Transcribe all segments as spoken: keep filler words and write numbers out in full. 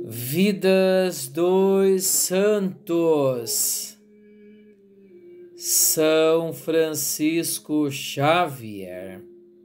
Vidas dos Santos. São Francisco Xavier,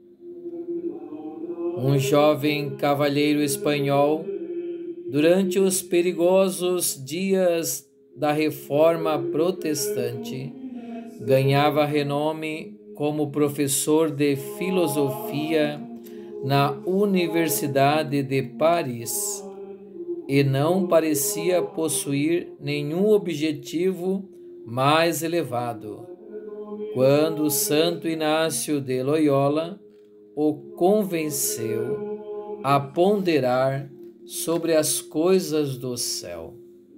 um jovem cavalheiro espanhol, durante os perigosos dias da Reforma Protestante, ganhava renome como professor de filosofia na Universidade de Paris e não parecia possuir nenhum objetivo mais elevado, quando Santo Inácio de Loyola o convenceu a ponderar sobre as coisas do céu.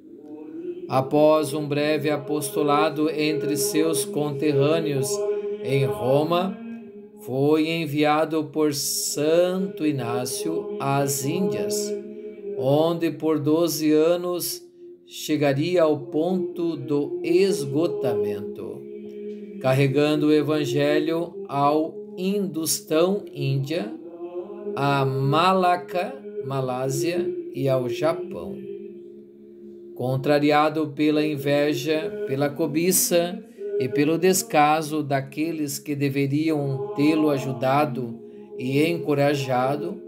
Após um breve apostolado entre seus conterrâneos em Roma, foi enviado por Santo Inácio às Índias, onde por doze anos chegaria ao ponto do esgotamento, carregando o Evangelho ao Hindustão, Índia, a Malaca, Malásia e ao Japão. Contrariado pela inveja, pela cobiça e pelo descaso daqueles que deveriam tê-lo ajudado e encorajado,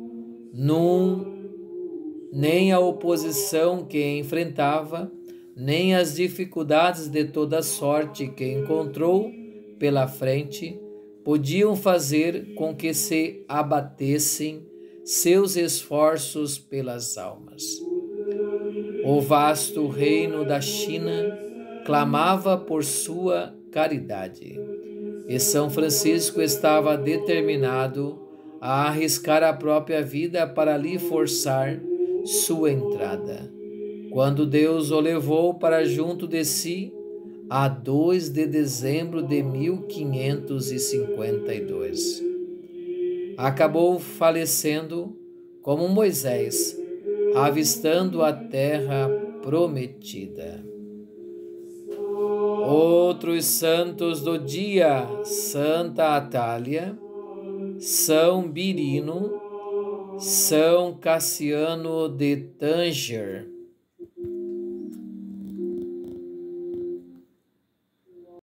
num nem a oposição que enfrentava, nem as dificuldades de toda sorte que encontrou pela frente, podiam fazer com que se abatessem seus esforços pelas almas. O vasto reino da China clamava por sua caridade, e São Francisco estava determinado a arriscar a própria vida para lhe forçar sua entrada, quando Deus o levou para junto de si a dois de dezembro de mil quinhentos e cinquenta e dois. Acabou falecendo como Moisés, avistando a terra prometida. Outros santos do dia: Santa Atália, São Birino, São Cassiano de Tanger.